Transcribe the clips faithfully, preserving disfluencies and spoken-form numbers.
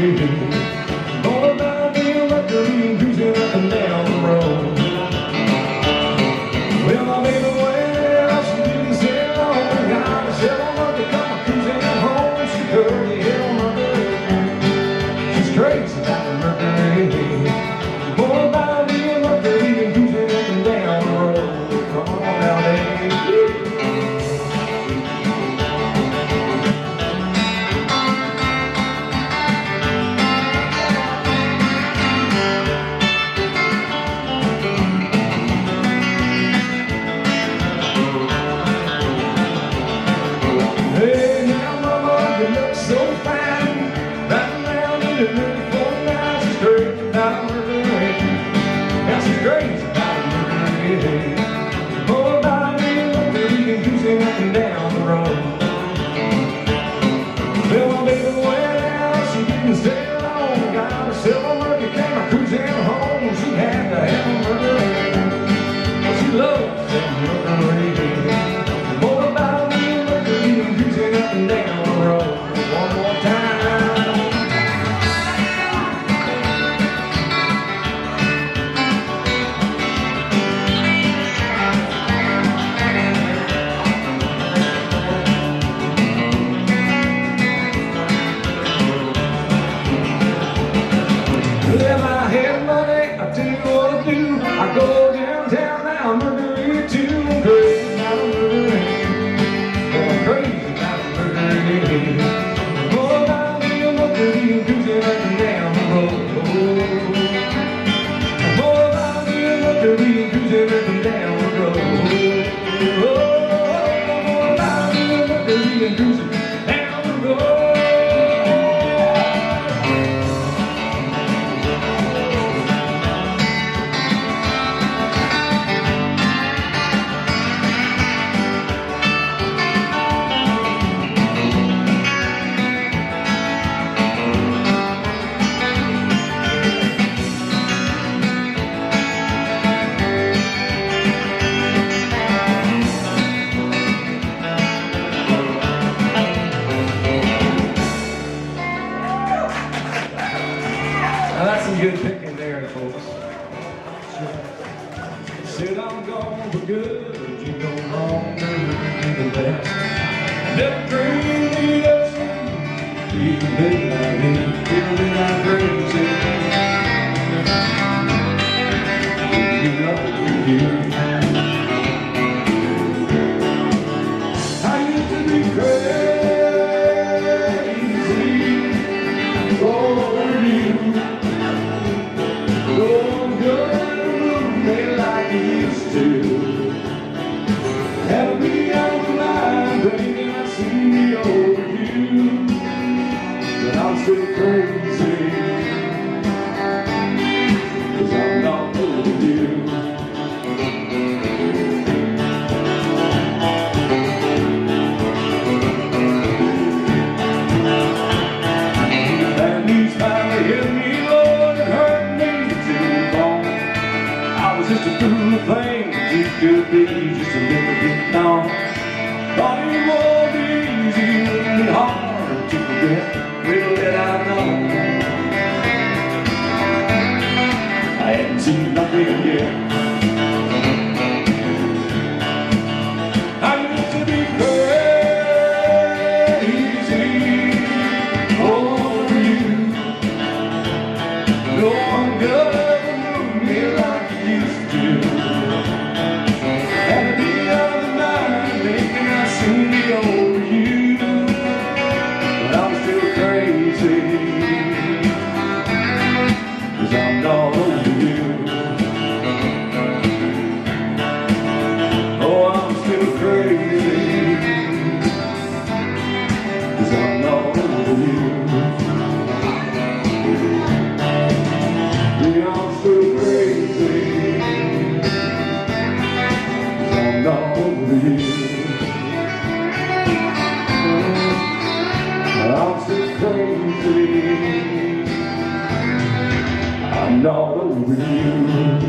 More about being lucky, cruising up and down the road. Well, my baby well, she didn't say long. Got a seven month to come cruising home. She heard the hell Mercury. She's crazy about Mercury. More about being lucky, cruising up and down the road. Come on now, baby. Hey, now mama, you look so fine. Right now in the mood for now. She's crazy about Mercury. Now she's crazy about Mercury. More about being lucky and cruising up and down the road. Well, my baby went out, she didn't stay long. Got herself a Mercury, came a cruising home. She had to have a Mercury. She loves that Mercury. More about being lucky and cruising up and down the road. One more time. If I had money, I'd tell you what I do. I go downtown now, Mercury too. I'm crazy about Mercury. Oh, I'm crazy about Mercury. More about being lucky and cruising up and down the road. More about being lucky and cruising up and down the road. Oh, more about being lucky and cruising down the road. Now that's some good picking there, folks. Said I'm gone for good, but you no longer be the best. Never dreamed you'd ever see me, even midnight, even feeling like crazy. You love you. I used to be crazy over you. Don't go me like you used to. Have me out of mind, baby, I see over you. But I'm still crazy, 'cause I'm not over you. Bad news finally hit me, Lord, it hurt me too long. I was just a fool of things, it could be just a little bit long. Thought it would be easy, wouldn't be hard to forget. Little did I know, I hadn't seen nothing yet. I used to be crazy over you. No one could ever move me like you used to. Had to be out of mind, thinking I seen me over you. But I'm still crazy, 'cause I'm not over you. Oh, I'm still crazy, 'cause I'm not over you. Yeah, I'm still crazy, 'cause I'm not over you. I'm still crazy, I'm not over you.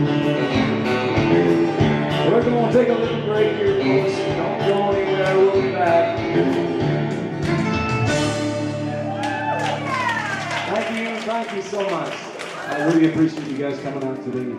We're going to take a little break here, folks. Don't go anywhere, we'll be back. Thank you. so much. I really appreciate you guys coming out today.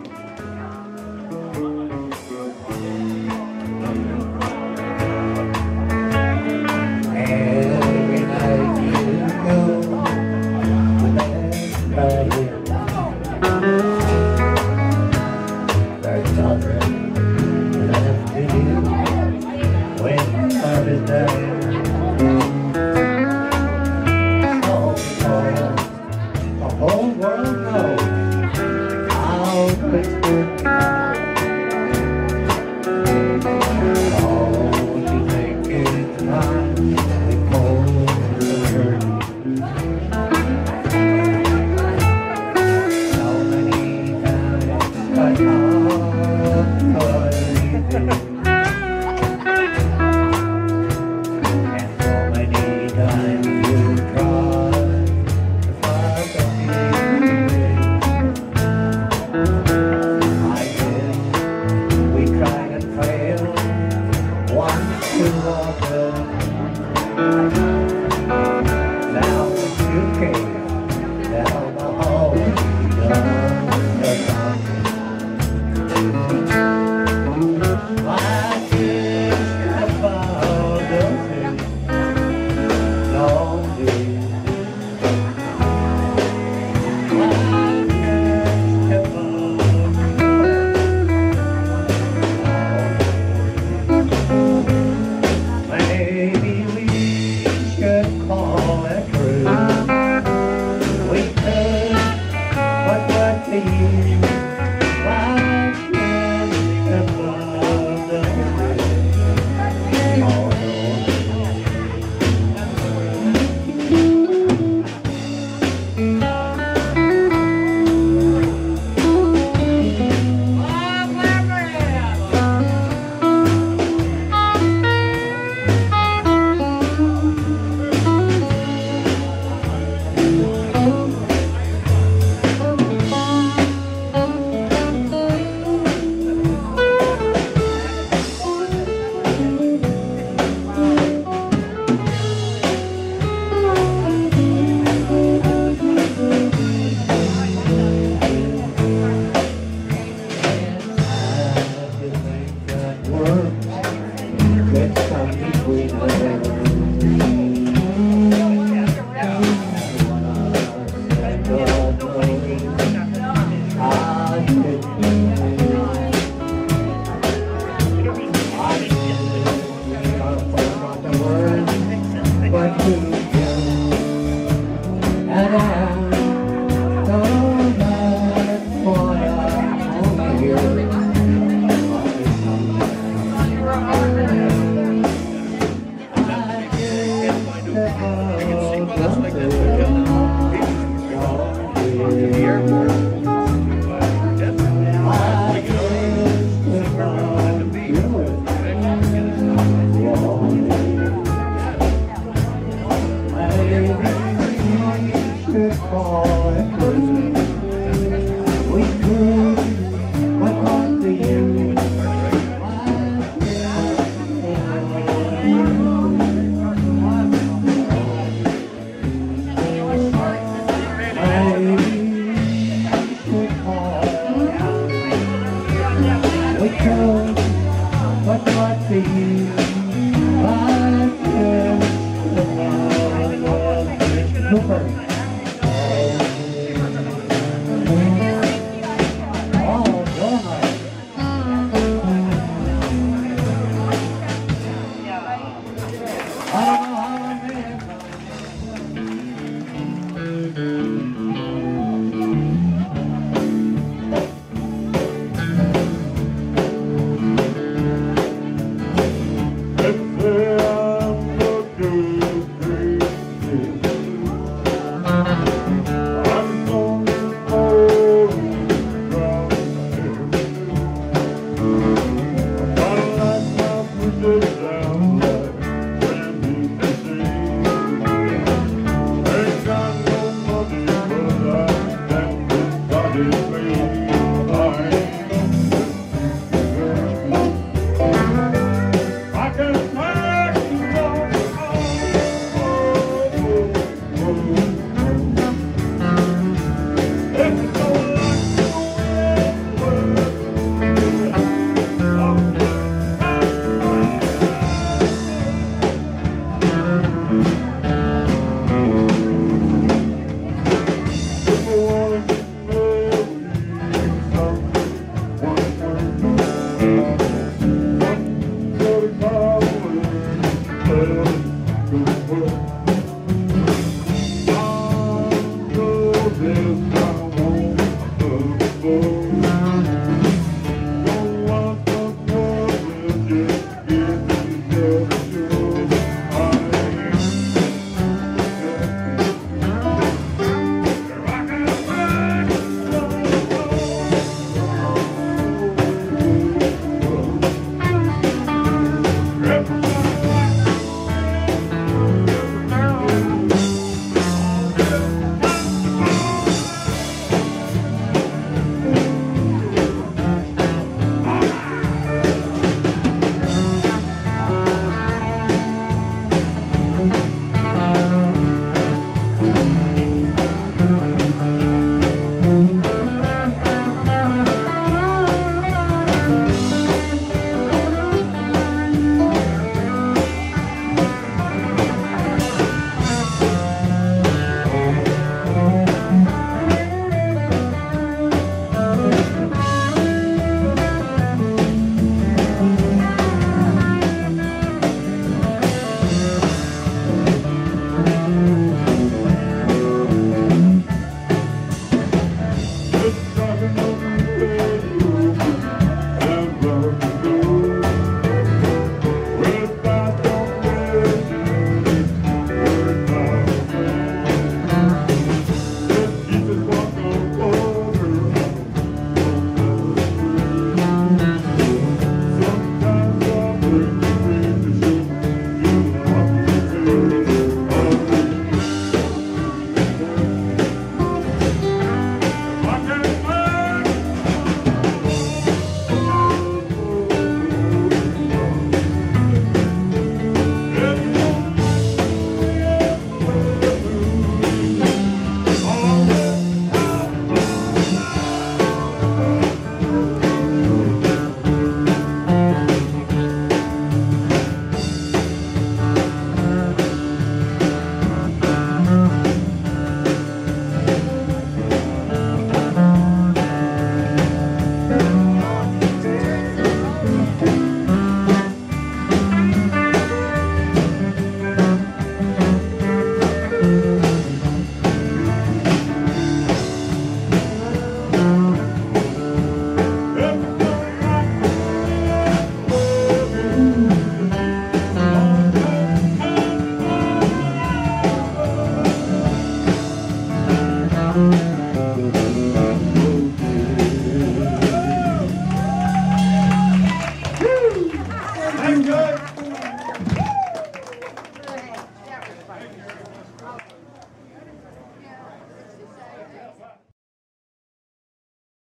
world.